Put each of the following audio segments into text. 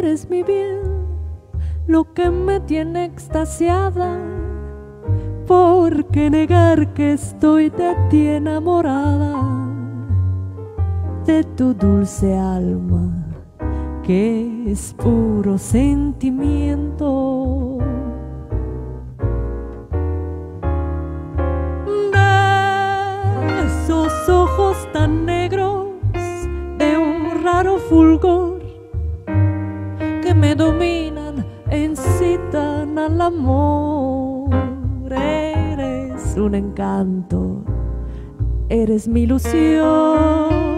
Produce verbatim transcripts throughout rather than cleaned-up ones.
eres mi bien, lo que me tiene extasiada. ¿Por qué negar que estoy de ti enamorada? De tu dulce alma, que es puro sentimiento. De esos ojos tan negros, de un raro fulgor, que me dominan e incitan al amor. Eres un encanto, eres mi ilusión.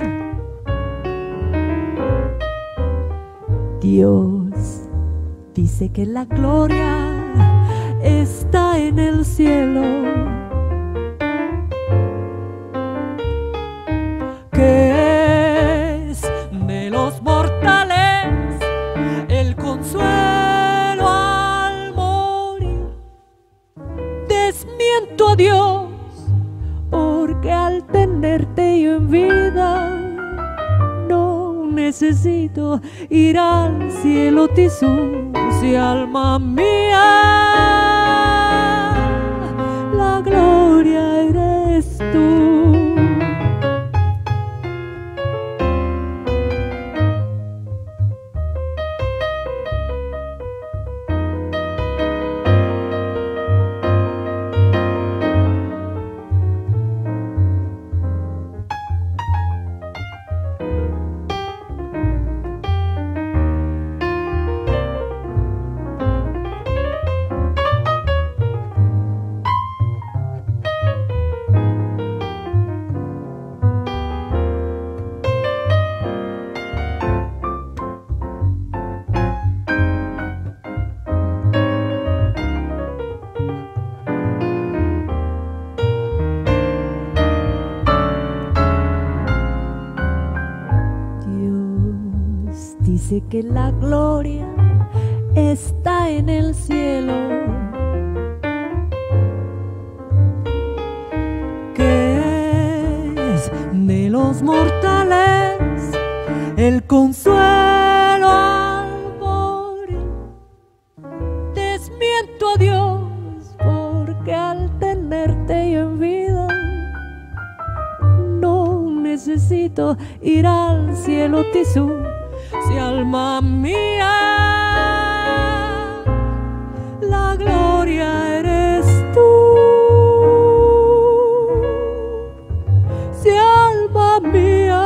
Dios dice que la gloria está en el cielo, que es de los mortales el consuelo al morir. Desmiento a Dios, porque al tenerte yo en vida no necesito ir al cielo tisú. Si alma mía, la gloria eres tú. Dice que la gloria está en el cielo, que es de los mortales el consuelo al morir. Desmiento a Dios, porque al tenerte yo en vida no necesito ir al cielo tisú. Si alma mía, la gloria eres tú. Si alma mía,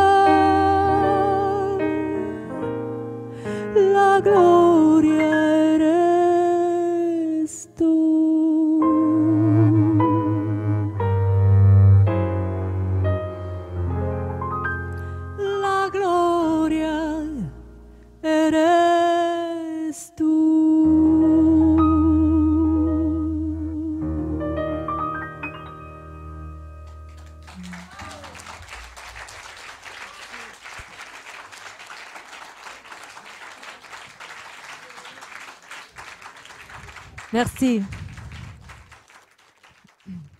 la gloria eres tú. La gloria eres tú. Merci.